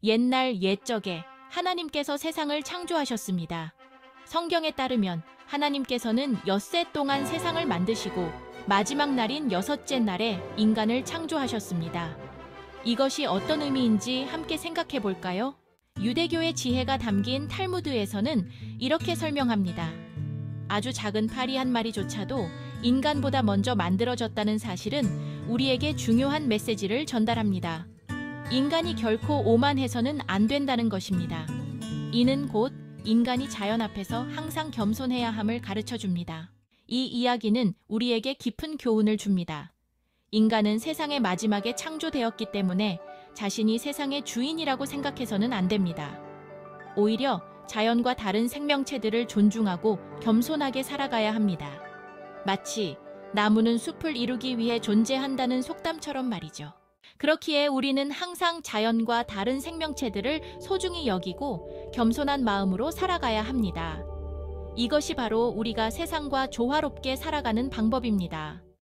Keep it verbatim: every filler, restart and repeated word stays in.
옛날 옛적에 하나님께서 세상을 창조하셨습니다. 성경에 따르면 하나님께서는 엿새 동안 세상을 만드시고 마지막 날인 여섯째 날에 인간을 창조하셨습니다. 이것이 어떤 의미인지 함께 생각해 볼까요? 유대교의 지혜가 담긴 탈무드에서는 이렇게 설명합니다. 아주 작은 파리 한 마리조차도 인간보다 먼저 만들어졌다는 사실은 우리에게 중요한 메시지를 전달합니다. 인간이 결코 오만해서는 안 된다는 것입니다. 이는 곧 인간이 자연 앞에서 항상 겸손해야 함을 가르쳐 줍니다. 이 이야기는 우리에게 깊은 교훈을 줍니다. 인간은 세상의 마지막에 창조되었기 때문에 자신이 세상의 주인이라고 생각해서는 안 됩니다. 오히려 자연과 다른 생명체들을 존중하고 겸손하게 살아가야 합니다. 마치 나무는 숲을 이루기 위해 존재한다는 속담처럼 말이죠. 그렇기에 우리는 항상 자연과 다른 생명체들을 소중히 여기고 겸손한 마음으로 살아가야 합니다. 이것이 바로 우리가 세상과 조화롭게 살아가는 방법입니다.